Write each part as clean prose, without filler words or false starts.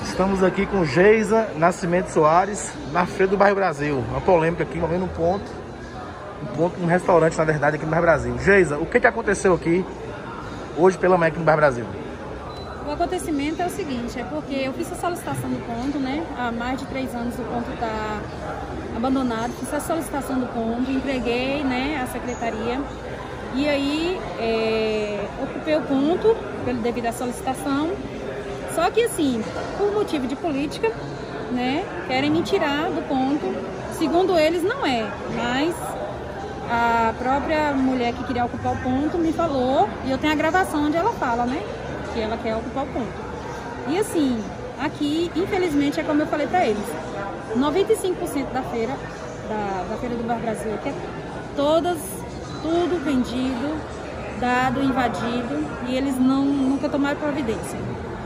Estamos aqui com Geisa Nascimento Soares, na Feira do Bairro Brasil. Uma polêmica aqui, envolvendo um restaurante, na verdade, aqui no Bairro Brasil. Geisa, o que aconteceu aqui hoje pela manhã aqui no Bairro Brasil? O acontecimento é o seguinte, é porque eu fiz a solicitação do ponto, né? Há mais de 3 anos o ponto está abandonado. Fiz a solicitação do ponto, entreguei, né, à secretaria. E aí, ocupei o ponto devido à solicitação. Só que assim, por motivo de política, né, querem me tirar do ponto. Segundo eles, não é, mas a própria mulher que queria ocupar o ponto me falou, e eu tenho a gravação onde ela fala, né, que ela quer ocupar o ponto. E assim, aqui, infelizmente, é como eu falei pra eles, 95% da feira, da Feira do Bairro Brasil, que é tudo vendido, dado, invadido, e eles nunca tomaram providência.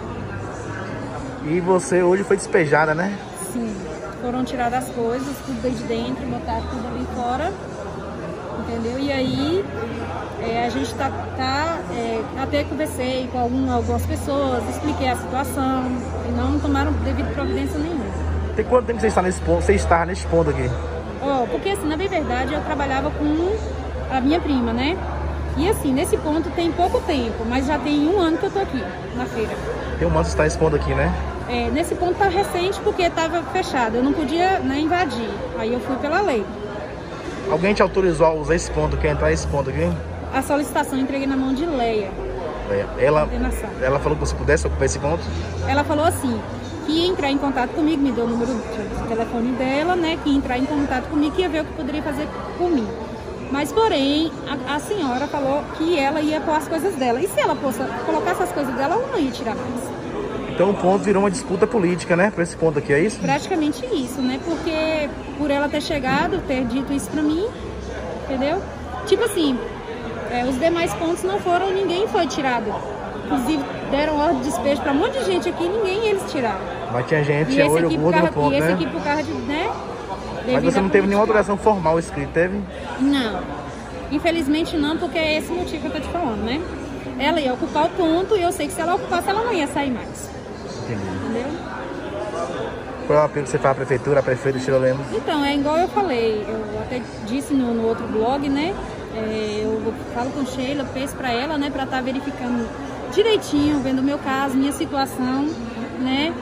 E você hoje foi despejada, né? Sim, foram tiradas as coisas, tudo desde dentro, botaram tudo ali fora, entendeu? E aí, a gente até conversei com algumas pessoas, expliquei a situação, e não tomaram devido providência nenhuma. Tem quanto tempo você está nesse ponto? Você está nesse ponto aqui? Porque assim, na verdade, eu trabalhava com a minha prima, né? E assim, nesse ponto tem pouco tempo, mas já tem 1 ano que eu tô aqui, na feira. Tem 1 ano que você está nesse ponto aqui, né? Nesse ponto tá recente porque estava fechado, eu não podia, né, invadir, aí eu fui pela lei. Alguém te autorizou a usar esse ponto, quer entrar nesse ponto aqui? A solicitação eu entreguei na mão de Leia. Ela falou que você pudesse ocupar esse ponto? Ela falou assim, que ia entrar em contato comigo, me deu o número do telefone dela, né, que ia entrar em contato comigo, que ia ver o que poderia fazer por mim. Mas, porém, a senhora falou que ela ia pôr as coisas dela. E se ela colocasse as coisas dela, ela não ia tirar mais. Então o ponto virou uma disputa política, né? Para esse ponto aqui, é isso? Praticamente isso, né? Porque por ela ter chegado, ter dito isso pra mim, entendeu? Tipo assim, os demais pontos não foram, ninguém foi tirado. Inclusive, deram ordem de despejo pra um monte de gente aqui, ninguém eles tiraram. Mas tinha gente, tinha olho gordo no ponto, né? E esse aqui por causa de, né? Mas você não teve nenhuma autorização formal escrita, teve? Não. Infelizmente não, porque é esse motivo que eu tô te falando, né? Ela ia ocupar o ponto e eu sei que se ela ocupasse, ela não ia sair mais. Entendi. Entendeu? Qual é o apelo que você faz à prefeitura, a prefeita Sheila Lemos? Então, é igual eu falei, eu até disse no outro blog, né? Eu falo com Sheila, peço pra ela, né? Pra estar verificando direitinho, vendo o meu caso, minha situação, né?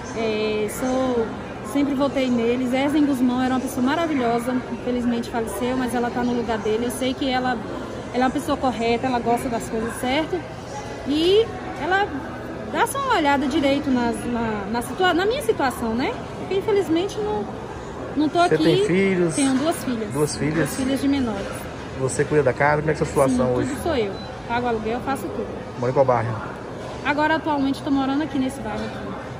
Sempre votei neles. Erzen Guzmão era uma pessoa maravilhosa, infelizmente faleceu, mas ela tá no lugar dele. Eu sei que ela é uma pessoa correta, ela gosta das coisas certas. E ela dá só uma olhada direito na minha situação, né? Porque infelizmente não tô aqui. Você tem filhos? Tenho 2 filhas. 2 filhas? 2 filhas de menores. Você cuida da casa? Como é que é a sua situação Sim, hoje? tudo sou eu. Pago aluguel, faço tudo. Mora em qual bairro? Agora atualmente estou morando aqui nesse bairro aqui.